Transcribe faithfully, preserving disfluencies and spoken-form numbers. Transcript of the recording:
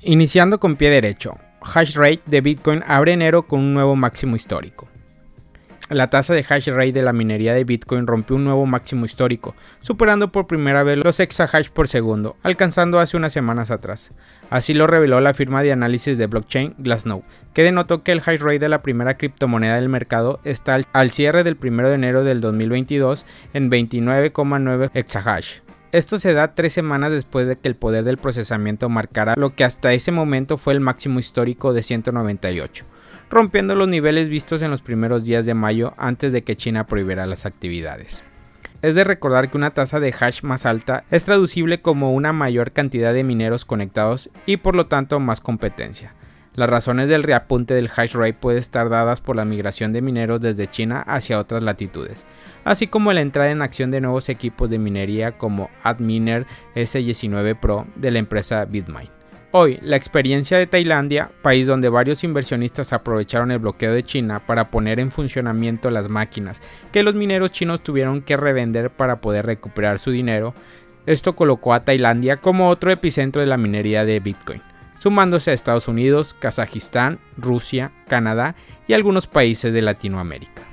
Iniciando con pie derecho, hash rate de Bitcoin abre enero con un nuevo máximo histórico. La tasa de hash rate de la minería de Bitcoin rompió un nuevo máximo histórico, superando por primera vez los exahash por segundo, alcanzando hace unas semanas atrás. Así lo reveló la firma de análisis de blockchain Glassnode, que denotó que el hash rate de la primera criptomoneda del mercado está al cierre del primero de enero del dos mil veintidós en veintinueve coma nueve exahash. Esto se da tres semanas después de que el poder del procesamiento marcara lo que hasta ese momento fue el máximo histórico de ciento noventa y ocho, rompiendo los niveles vistos en los primeros días de mayo antes de que China prohibiera las actividades. Es de recordar que una tasa de hash más alta es traducible como una mayor cantidad de mineros conectados y por lo tanto más competencia. Las razones del reapunte del hash rate pueden estar dadas por la migración de mineros desde China hacia otras latitudes, así como la entrada en acción de nuevos equipos de minería como Antminer ese diecinueve Pro de la empresa Bitmain. Hoy, la experiencia de Tailandia, país donde varios inversionistas aprovecharon el bloqueo de China para poner en funcionamiento las máquinas que los mineros chinos tuvieron que revender para poder recuperar su dinero, esto colocó a Tailandia como otro epicentro de la minería de Bitcoin, sumándose a Estados Unidos, Kazajistán, Rusia, Canadá y algunos países de Latinoamérica.